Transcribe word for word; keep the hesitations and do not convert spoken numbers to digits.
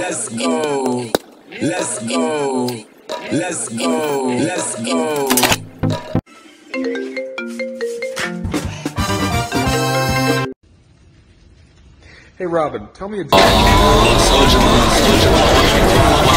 Let's go. Let's go. Let's go. Let's go. Hey Robin, tell me a joke.